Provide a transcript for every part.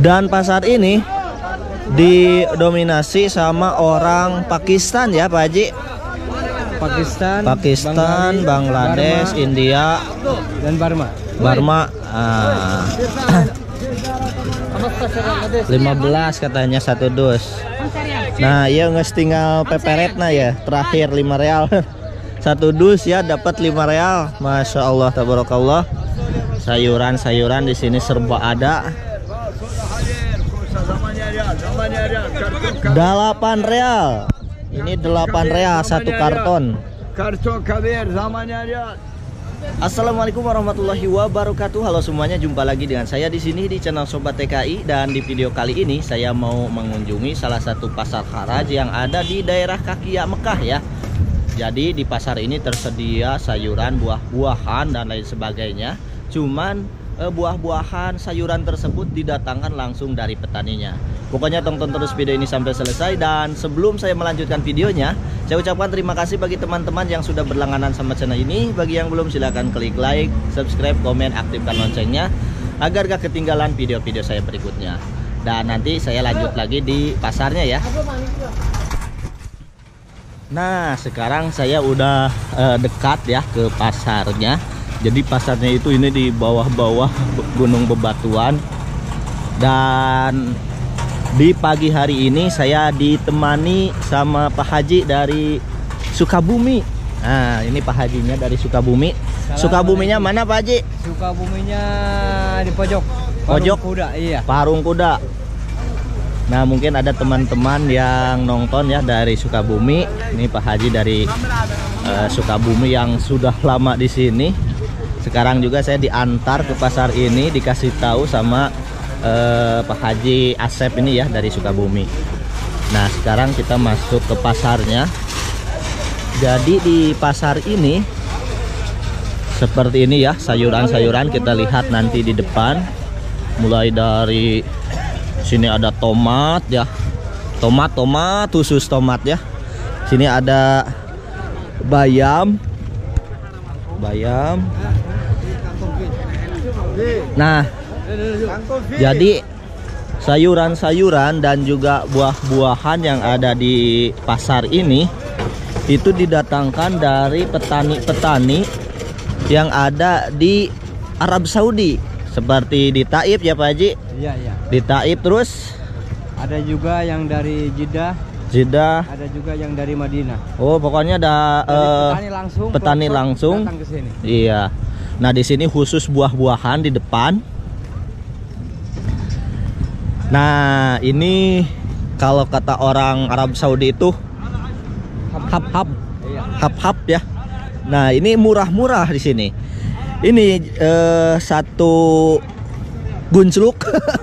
Dan pasar ini didominasi sama orang Pakistan ya Pak Haji. Pakistan, Bangladesh, Burma, India, dan Burma. 15 katanya satu dus. Nah, iya nges tinggal peperetna ya. Terakhir 5 real. Satu dus ya dapat 5 real. Masya Allah, tabarakallah. Sayuran-sayuran di sini serba ada. 8 real. Ini 8 real satu karton. Assalamualaikum warahmatullahi wabarakatuh. Halo semuanya, jumpa lagi dengan saya di sini di channel Sobat TKI. Dan di video kali ini saya mau mengunjungi salah satu pasar haraj yang ada di daerah Kakia Mekah ya. Jadi di pasar ini tersedia sayuran, buah-buahan dan lain sebagainya. Cuman buah-buahan sayuran tersebut didatangkan langsung dari petaninya. Pokoknya tonton terus video ini sampai selesai. Dan sebelum saya melanjutkan videonya, saya ucapkan terima kasih bagi teman-teman yang sudah berlangganan sama channel ini. Bagi yang belum, silahkan klik like, subscribe, komen, aktifkan loncengnya agar gak ketinggalan video-video saya berikutnya. Dan nanti saya lanjut lagi di pasarnya ya. Nah, sekarang saya udah dekat ya ke pasarnya. Jadi pasarnya itu ini di bawah-bawah gunung bebatuan. Dan di pagi hari ini saya ditemani sama Pak Haji dari Sukabumi. Nah, ini Pak Hajinya dari Sukabumi. Sukabuminya mana Pak Haji? Sukabuminya di pojok. Pojok kuda, iya. Parung Kuda. Nah, mungkin ada teman-teman yang nonton ya dari Sukabumi. Ini Pak Haji dari Sukabumi yang sudah lama di sini. Sekarang juga saya diantar ke pasar ini, dikasih tahu sama Pak Haji Asep ini ya dari Sukabumi. Nah, sekarang kita masuk ke pasarnya. Jadi di pasar ini seperti ini ya, sayuran-sayuran kita lihat nanti di depan. Mulai dari sini ada tomat ya. Tomat khusus tomat ya. Sini ada bayam. Nah, jadi sayuran-sayuran dan juga buah-buahan yang ada di pasar ini itu didatangkan dari petani-petani yang ada di Arab Saudi, seperti di Taif ya Pak Haji. Iya. Di Taif, terus ada juga yang dari Jeddah. Ada juga yang dari Madinah. Oh, pokoknya ada petani langsung datang ke sini. Iya. Nah, di sini khusus buah-buahan di depan. Nah, ini kalau kata orang Arab Saudi itu hap-hap ya. Nah, ini murah-murah di sini. Ini satu gunceluk.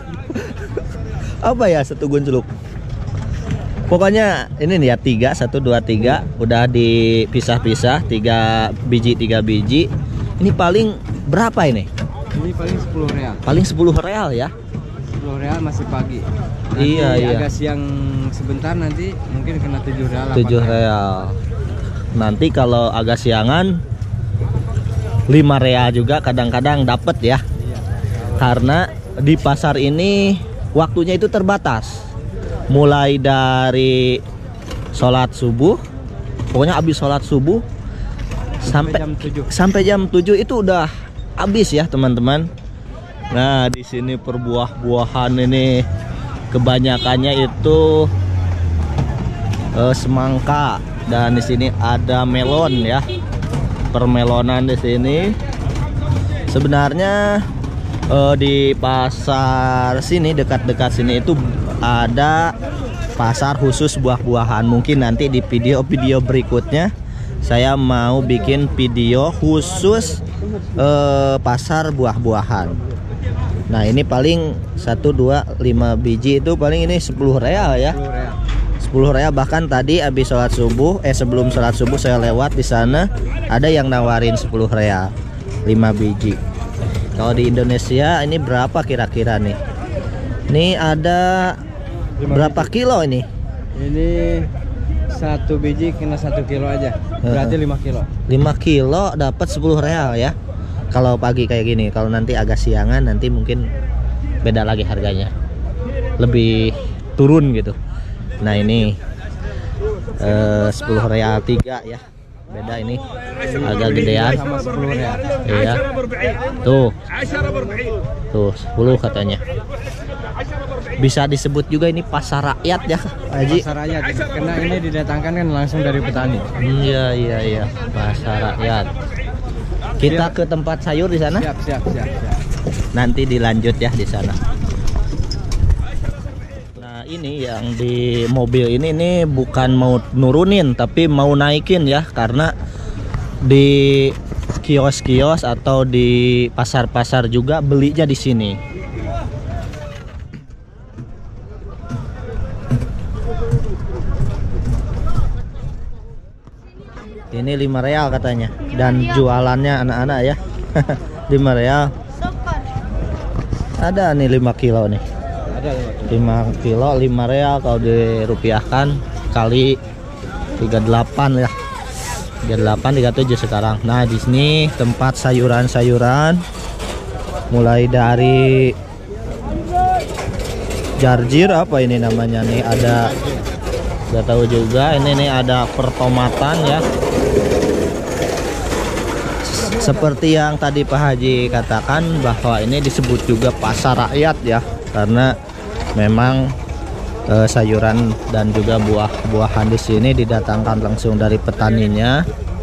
Apa ya satu gunceluk? Pokoknya ini nih ya 1, 2, 3 udah dipisah-pisah 3 biji. Ini paling berapa ini? Ini paling 10 real. Paling 10 real ya. 10 real masih pagi. Nanti iya. Agak siang sebentar nanti mungkin kena 7 real. 7 real. Nanti kalau agak siangan 5 real juga kadang-kadang dapat ya. Iya. Karena di pasar ini waktunya itu terbatas. Mulai dari sholat subuh, pokoknya habis sholat subuh sampai jam 7 itu udah habis ya teman-teman. Nah, di sini perbuah-buahan ini kebanyakannya itu semangka, dan di sini ada melon ya. Permelonan di sini. Sebenarnya di pasar sini, dekat-dekat sini itu ada pasar khusus buah-buahan. Mungkin nanti di video-video berikutnya saya mau bikin video khusus pasar buah-buahan. Nah, ini paling 1, 2, 5 biji itu paling ini 10 real ya. 10 real. Bahkan tadi habis sholat subuh, sebelum sholat subuh saya lewat di sana, ada yang nawarin 10 real 5 biji. Kalau di Indonesia ini berapa kira-kira nih? Ini ada berapa kilo ini? Ini 1 biji kena 1 kilo aja. Berarti 5 kilo. 5 kilo dapat 10 real ya. Kalau pagi kayak gini. Kalau nanti agak siangan nanti mungkin beda lagi harganya. lebih turun gitu. Nah ini 10 real 3 ya, beda ini agak gedean. Iya tuh 10 katanya. Bisa disebut juga ini pasar rakyat ya Haji. Pasar rakyat, karena ini didatangkan kan langsung dari petani. Iya pasar rakyat. Kita ke tempat sayur di sana. Siap. Nanti dilanjut ya di sana. Nah ini yang di mobil ini bukan mau nurunin tapi mau naikin ya, karena di kios-kios atau di pasar-pasar juga belinya di sini. Ini 5 real katanya, dan jualannya anak-anak ya. 5 real. Ada nih 5 kilo nih. Ada 5 kilo 5 real kalau dirupiahkan kali 38 ya. 38 37 sekarang. Nah, di sini tempat sayuran-sayuran mulai dari jarjir, apa ini namanya nih, ada nggak tahu juga. Ini nih ada pertomatan ya. Seperti yang tadi Pak Haji katakan bahwa ini disebut juga pasar rakyat ya, karena memang sayuran dan juga buah-buahan di sini didatangkan langsung dari petaninya,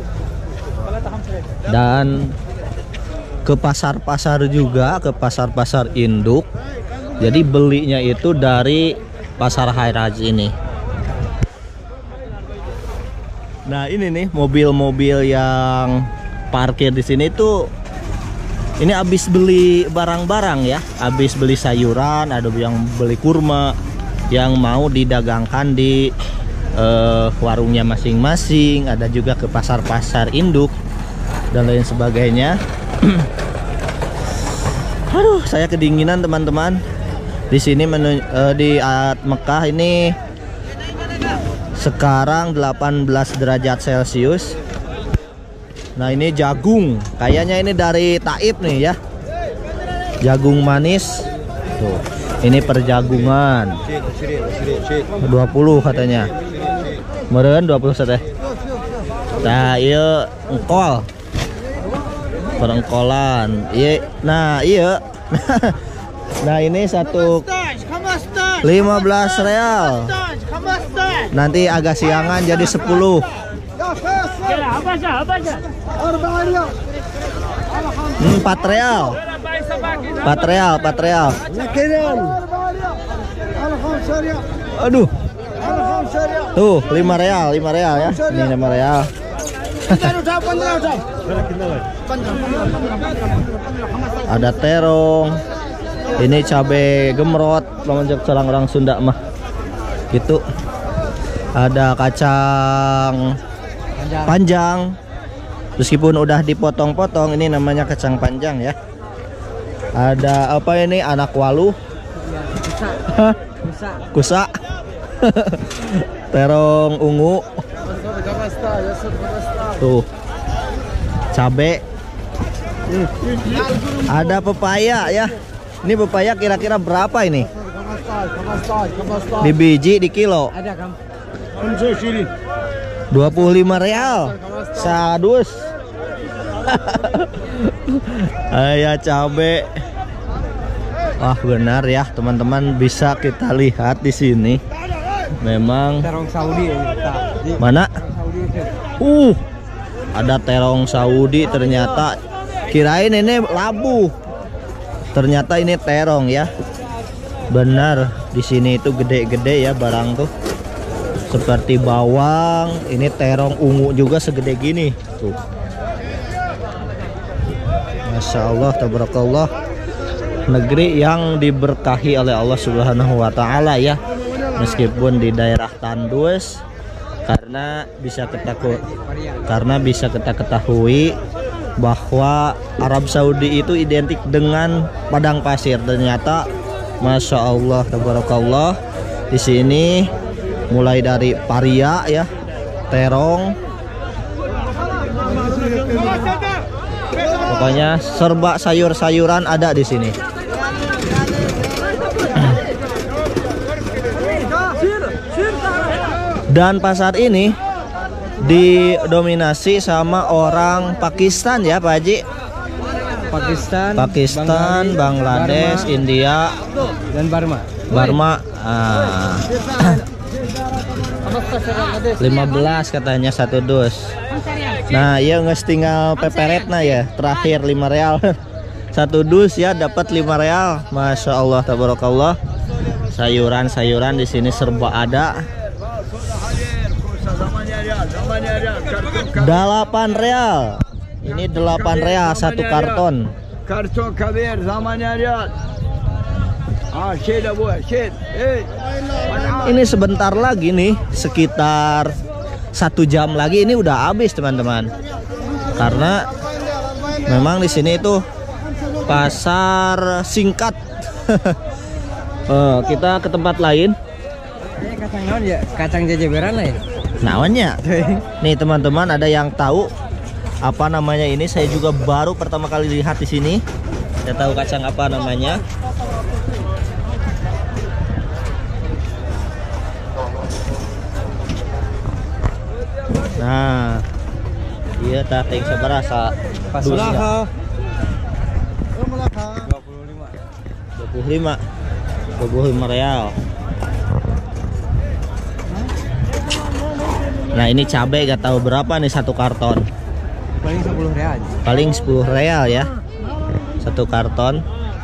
dan ke pasar-pasar juga, ke pasar-pasar induk. Jadi belinya itu dari pasar Hairaj ini. Nah ini nih mobil-mobil yang parkir di sini tuh, ini habis beli barang-barang ya, habis beli sayuran, ada yang beli kurma yang mau didagangkan di warungnya masing-masing, ada juga ke pasar-pasar induk dan lain sebagainya. Aduh, saya kedinginan teman-teman. Di sini di Mekah ini sekarang 18 derajat Celcius. Nah ini jagung, kayaknya ini dari Taif nih ya, jagung manis tuh. Ini perjagungan 20 katanya, meren 20 teh. Nah iya engkol, perengkolan iya. Nah iya. Nah ini 15 real, nanti agak siangan jadi 10. 4 real. 4 real. Aduh. Tuh 5 real ya. Ini 5 real. Ada terong. Ini cabai gemrot, memanjak selang orang Sunda mah. Gitu. Ada kacang panjang, meskipun udah dipotong-potong, ini namanya kacang panjang ya. Ada apa ini, anak walu, kusa, terong ungu, tuh cabe, ada pepaya ya. Ini pepaya kira-kira berapa ini? Di biji, di kilo? 25 real sadus. Ayah cabe. Wah benar ya teman-teman, bisa kita lihat di sini. Memang terong Saudi ini. Mana? Ada terong Saudi ternyata. Kirain ini labu. Ternyata ini terong ya. Benar, di sini itu gede-gede ya barang tuh. Seperti bawang, ini terong ungu juga segede gini tuh. Masya Allah, tabarakallah. Negeri yang diberkahi oleh Allah Subhanahu wa Ta'ala ya. Meskipun di daerah tandus, karena bisa kita ketahui bahwa Arab Saudi itu identik dengan padang pasir. Ternyata Masya Allah, tabarakallah, di sini mulai dari paria ya, terong, pokoknya serba sayur-sayuran ada di sini. Dan pasar ini didominasi sama orang Pakistan ya Pak Haji. Pakistan, Bangladesh, Burma, India, dan Burma. Burma. 15 katanya satu dus. Nah, iya nges tinggal peperetna ya. Terakhir 5 real. Satu dus ya dapat 5 real. Masya Allah, tabarakallah. Sayuran-sayuran di sini serba ada. 8 real. Ini 8 real satu karton. Karton kabir zamannya lihat. Ini sebentar lagi nih, sekitar 1 jam lagi ini udah habis teman-teman. Karena memang di sini itu pasar singkat. Kita ke tempat lain. Ini kacang naon ya? Kacang jejeberan lah ya? Naonnya? Nih teman-teman, ada yang tahu apa namanya ini? Saya juga baru pertama kali lihat di sini. Saya tahu kacang apa namanya. Nah, iya tateng seberasa. Pasulaha 25 real. Nah, ini cabai gak tahu berapa nih satu karton. paling 10 real. Paling 10 real ya. Satu karton.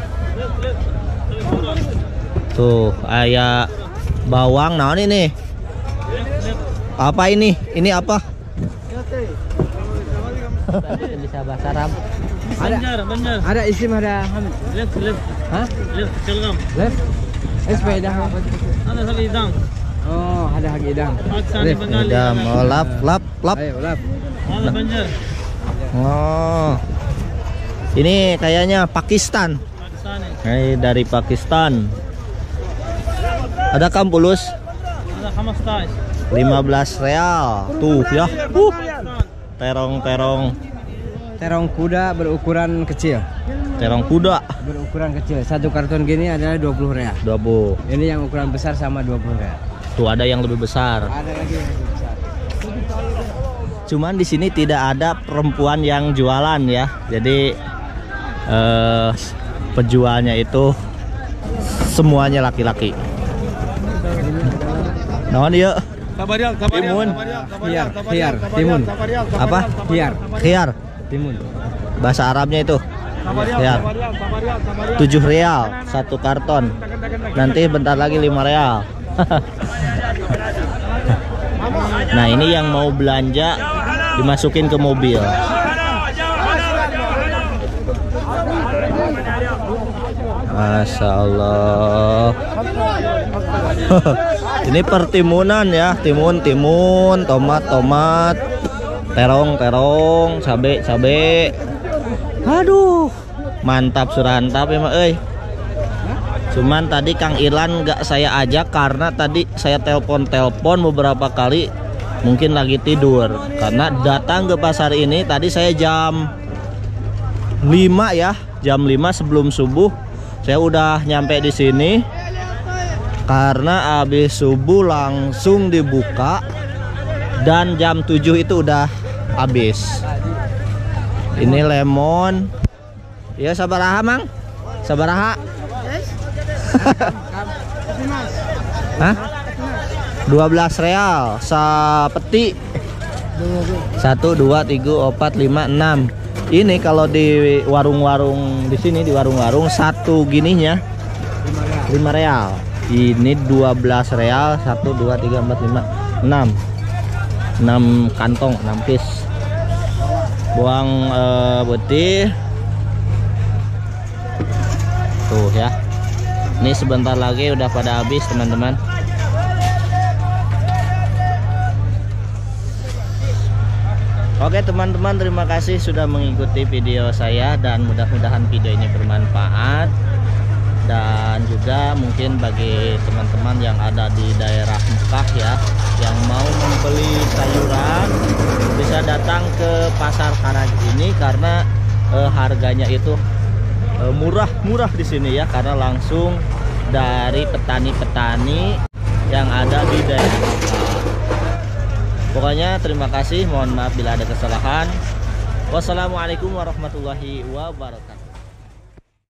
Tuh, kayak bawang. Nah, ini. Apa ini? Ini apa? Bisa bahasa Arab. Ada isim, ada hamid. Hah? Left? Sepeda. Oh, ada hak idam. Idam. Oh, lap. Ayo, lap. Oh. Ini kayaknya Pakistan. Dari Pakistan. Ada kampulus? 15 real. Tuh ya. Terong Terong kuda berukuran kecil. Terong kuda Berukuran kecil. Satu karton gini adalah 20 real. 20. Ini yang ukuran besar sama 20 real. Tuh ada yang lebih besar. Ada lagi yang lebih besar. Cuman di sini tidak ada perempuan yang jualan ya. Jadi penjualnya itu semuanya laki-laki. Naon ieu? Timun. Timun. Apa? Khiar. Timun. Bahasa Arabnya itu. Khiar. 7 real satu karton. Nanti bentar lagi 5 real. Nah, ini yang mau belanja dimasukin ke mobil. Masya Allah. Ini pertimunan ya. Timun, tomat, terong, cabe. Aduh, mantap surantap ya mak. Cuman tadi Kang Irlan nggak saya ajak karena tadi saya telepon beberapa kali, mungkin lagi tidur. Karena datang ke pasar ini tadi saya jam 5 ya, jam 5 sebelum subuh saya udah nyampe di sini. Karena habis subuh langsung dibuka dan jam 7 itu udah habis. Ini lemon. Ya sabaraha mang? Sabaraha? Hah? 12 real sapeti. 1 2 3 4 5 6. Ini kalau di warung-warung di sini, di warung-warung satu gininya 5 real. Ini 12 real. 1 2 3 4 5 6 kantong, 6 piece. Buang putih. Tuh ya. Ini sebentar lagi udah pada habis teman-teman. Oke teman-teman, terima kasih sudah mengikuti video saya dan mudah-mudahan video ini bermanfaat. Dan juga mungkin bagi teman-teman yang ada di daerah Mekah ya, yang mau membeli sayuran bisa datang ke pasar Kharaj ini karena harganya itu murah di sini ya, karena langsung dari petani-petani yang ada di daerah Mekah. Pokoknya terima kasih, mohon maaf bila ada kesalahan. Wassalamualaikum warahmatullahi wabarakatuh.